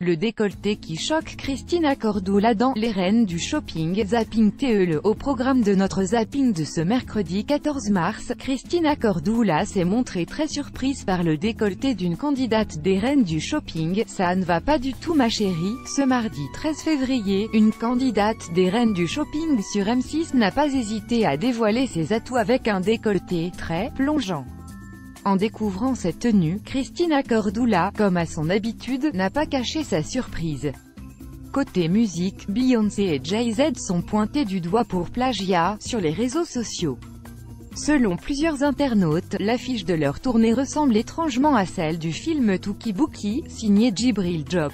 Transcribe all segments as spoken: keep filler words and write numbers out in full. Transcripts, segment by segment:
Le décolleté qui choque Christina Cordula dans Les Reines du Shopping. Zapping T E L. Au programme de notre zapping de ce mercredi quatorze mars, Christina Cordula s'est montrée très surprise par le décolleté d'une candidate des Reines du Shopping. Ça ne va pas du tout ma chérie. Ce mardi treize février, une candidate des Reines du Shopping sur M six n'a pas hésité à dévoiler ses atouts avec un décolleté très plongeant. En découvrant cette tenue, Christina Cordula, comme à son habitude, n'a pas caché sa surprise. Côté musique, Beyoncé et Jay-Z sont pointés du doigt pour plagiat sur les réseaux sociaux. Selon plusieurs internautes, l'affiche de leur tournée ressemble étrangement à celle du film Touki Bouki, signé Djibril Diop.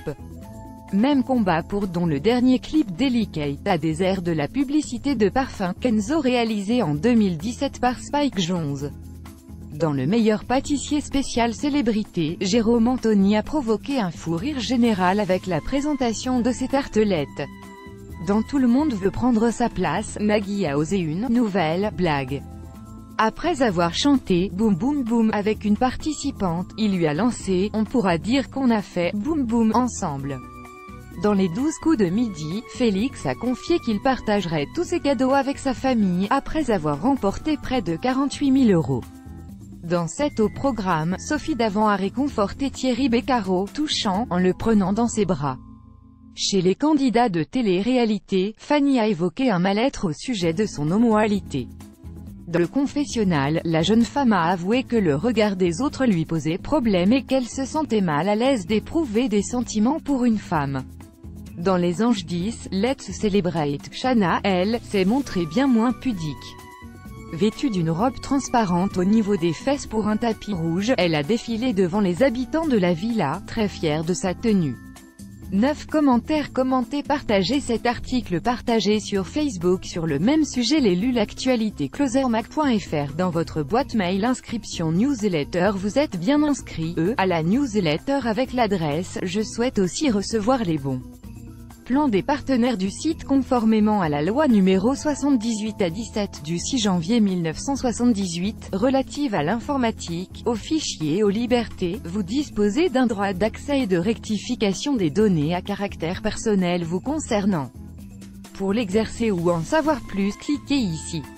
Même combat pour dont le dernier clip Delicate a des airs de la publicité de parfum Kenzo réalisée en deux mille dix-sept par Spike Jonze. Dans le meilleur pâtissier spécial célébrité, Jérôme Anthony a provoqué un fou rire général avec la présentation de ses tartelettes. Dans Tout le monde veut prendre sa place, Nagui a osé une nouvelle blague. Après avoir chanté « Boum Boum Boum » avec une participante, il lui a lancé « On pourra dire qu'on a fait boum boum ensemble ». Dans les douze coups de midi, Félix a confié qu'il partagerait tous ses cadeaux avec sa famille, après avoir remporté près de quarante-huit mille euros. Dans cet au programme, Sophie Davant a réconforté Thierry Beccaro, touchant, en le prenant dans ses bras. Chez les candidats de télé-réalité, Fanny a évoqué un mal-être au sujet de son homosexualité. Dans le confessionnal, la jeune femme a avoué que le regard des autres lui posait problème et qu'elle se sentait mal à l'aise d'éprouver des sentiments pour une femme. Dans Les Anges dix, Let's Celebrate, Shanna, elle, s'est montrée bien moins pudique. Vêtue d'une robe transparente au niveau des fesses pour un tapis rouge, elle a défilé devant les habitants de la villa, très fière de sa tenue. neuf commentaires commentés. Partagez cet article partagé sur Facebook sur le même sujet. Les lu l'actualité closermac point F R dans votre boîte mail. Inscription newsletter. Vous êtes bien inscrit, eux, à la newsletter avec l'adresse. Je souhaite aussi recevoir les bons plan des partenaires du site conformément à la loi numéro soixante-dix-huit A dix-sept du six janvier mille neuf cent soixante-dix-huit, relative à l'informatique, aux fichiers et aux libertés. Vous disposez d'un droit d'accès et de rectification des données à caractère personnel vous concernant. Pour l'exercer ou en savoir plus, cliquez ici.